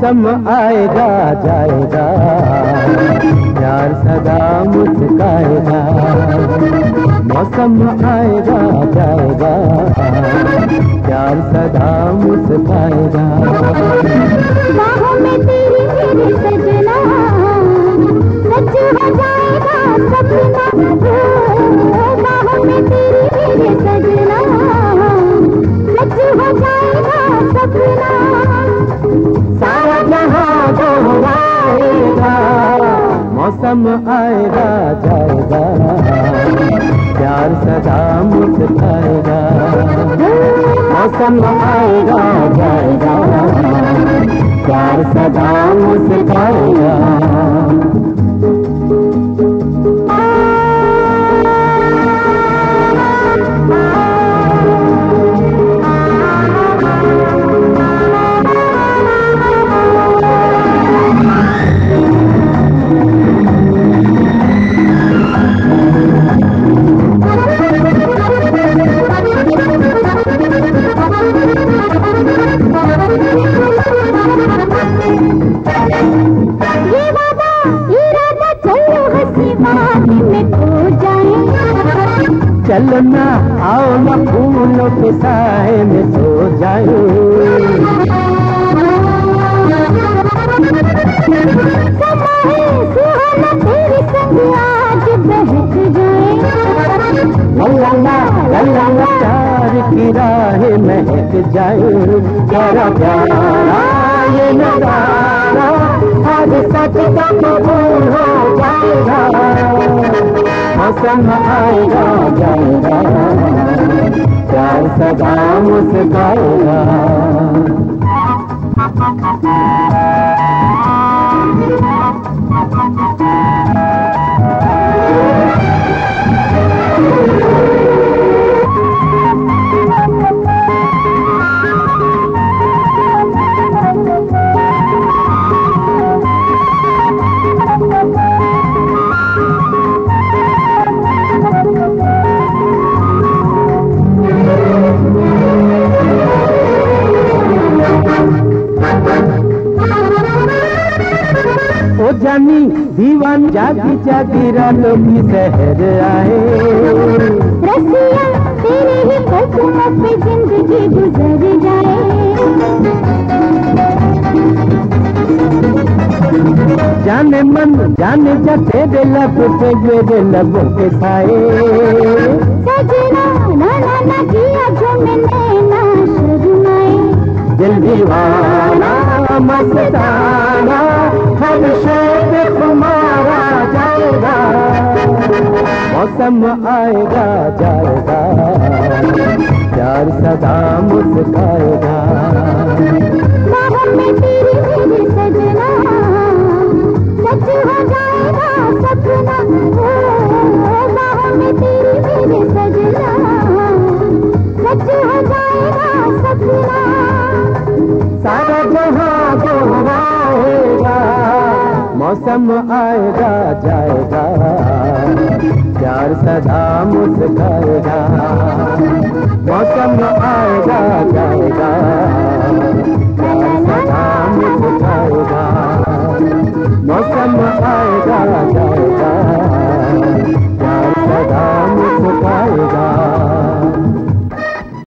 मौसम आएगा जाएगा, प्यार सदा मुस्काएगा। मौसम आएगा जाएगा, प्यार सदा मुस्काएगा। बाहों में तेरी मेरी सजना, सच हो जाएगा सपना। बाहों में तेरी मेरी सजना, सच हो जाएगा सपना। सारा जहां दोहराएगा, मौसम आएगा जाएगा, प्यार सदा मुस्काएगा। मौसम आएगा जाएगा, प्यार सदा मुस्काएगा। चलना आओ ना फूलों के साए में सो जाए। तेरे संग आज बहक जाए। लल्ला प्यार की राह महक जाए। प्यारा प्यारा ये नजारा आज सच का कबूल हो जाएगा। मौसम आएगा जाएगा, प्यार सदा मुस्काएगा। ओ जानी दीवान जागी जागी रातों की सहर आए। रसिया तेरे ही कदमों पे जिंदगी गुजर जाए। जाने मन जाने जा तेरे लब पे मेरे लबों के साए। सजना ना ना ना किया जो मैंने ना शर्माए। दिल दीवाना मस्ताना हर शौक तुम्हारा जाएगा। मौसम आएगा जाएगा, प्यार सदा मुस्काएगा। बाहों में तेरी मेरी सजना, सच हो जाएगा सपना। बाहों में तेरी मेरी सजना, सच हो जाएगा सपना। सारा जहां दोहराएगा, मौसम आएगा जाएगा, प्यार सदा मुस्काएगा। मौसम आएगा